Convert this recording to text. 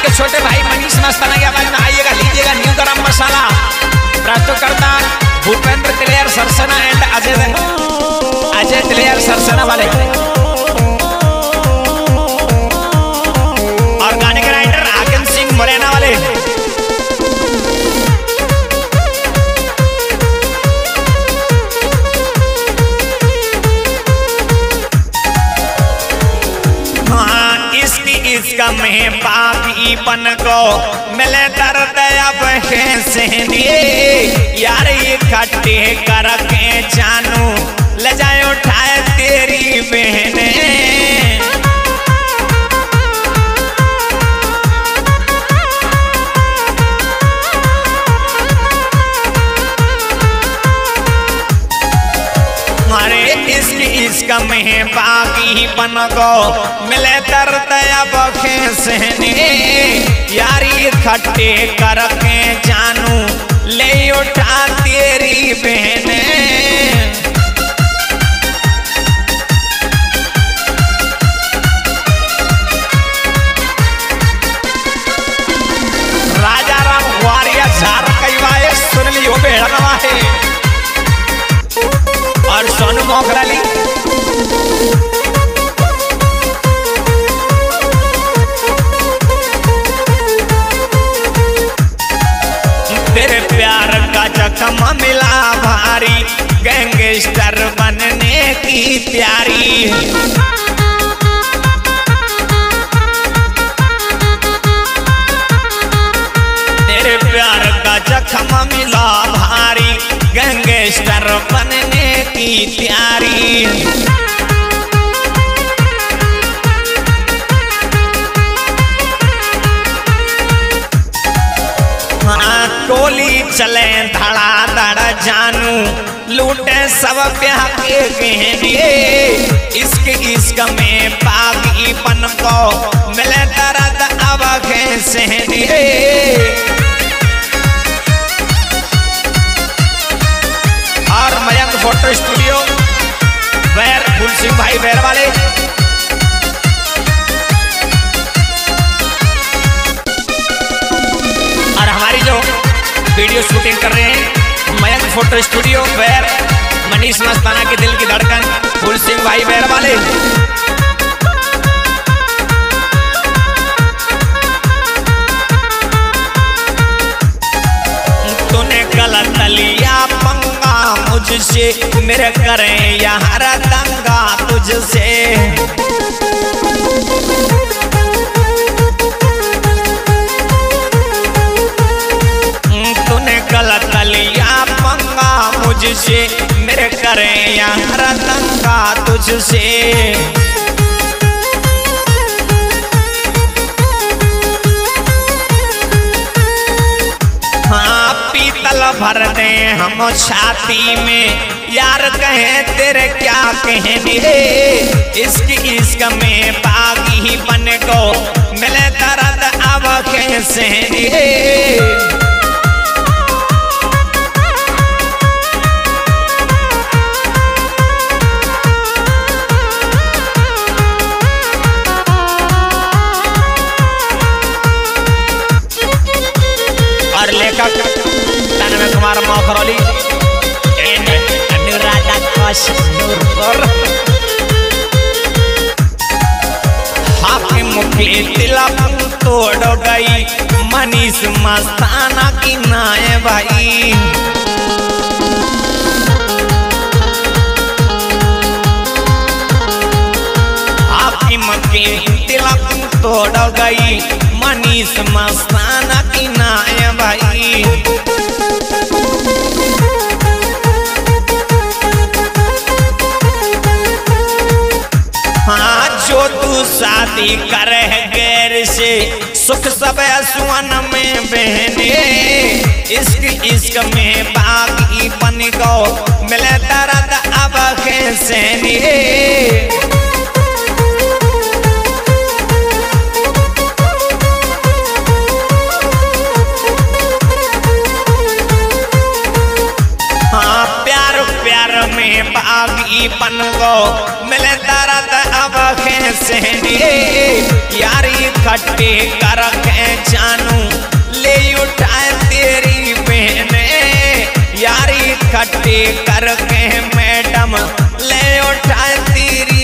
हमारे छोटे भाई मनीष मस्ताना की आवाज में आइएगा, लीजिएगा न्यू गरम मसाला। प्रस्तुतकर्ता भूपेंद्र तिलैया सरसना एंड अजय तिलैया सरसना वाले, और गाने के राइटर आकिम सिंह मुरैना वाले। इसका में पापी बन को मिले दर्द अब कैसे यार ये खट्टे करके जानू ले जाए उठाए तेरी बहने। इसका में बाकी बन गो मिले दर्द अब कैसे यारी खट्टे करके जानू ले उठा तेरी बहने। राजा राम वारिया झार कई वाए सुन लियो बेड़नवा है, और सोनू मोगराली तेरे प्यार का जख्म मिला भारी, गैंगस्टर बनने की तैयारी। तेरे प्यार का जख्म मिला भारी, गैंगस्टर बनने की तैयारी। गोली चले धड़ाधड़ जानू लूटे सब ब्याह के गहने। इश्क में पागीपन को मिले दर्द अब कैसे। और मयंक फोटो स्टूडियो वैर फूल सिंह भाई वैर वाले, और हमारी जो वीडियो शूटिंग कर रहे हैं मयंक फोटो स्टूडियो वैर मनीष मस्ताना की दिल की धड़कन फूल सिंह भाई वैर वाले। तूने गलत लिया पंगा मुझसे, मेरे करें यार दंगा तुझसे। गलत लिया पंगा मुझसे, मेरे करें यार दंगा तुझसे। हाँ पीतल भर दे हम छाती में, यार कहे तेरे क्या कहने। इश्क में बागी बन को मिले दर्द अब कैसे। और लेखक तन्मय कुमार मोखरौली एंड अनुराधा कश्यप, हाकिम की तिलक तोड़ गई मनीष मस्ताना की नाय भाई। हाकिम की तिलक तोड़ गई मनीष मस्ताना की नाय भाई। हाँ जो तू शादी करे गैर से, सुख सब सुवन में बहने। इश्क में बागी बन गो मिले दर्द अब कैसे। हाँ प्यार प्यार में बागी बन गो मिले दर्द बखे सहनी यारी खट्टे करके जानू ले उठाए तेरी बहने यारी खट्टे करके मैडम ले उठाए तेरी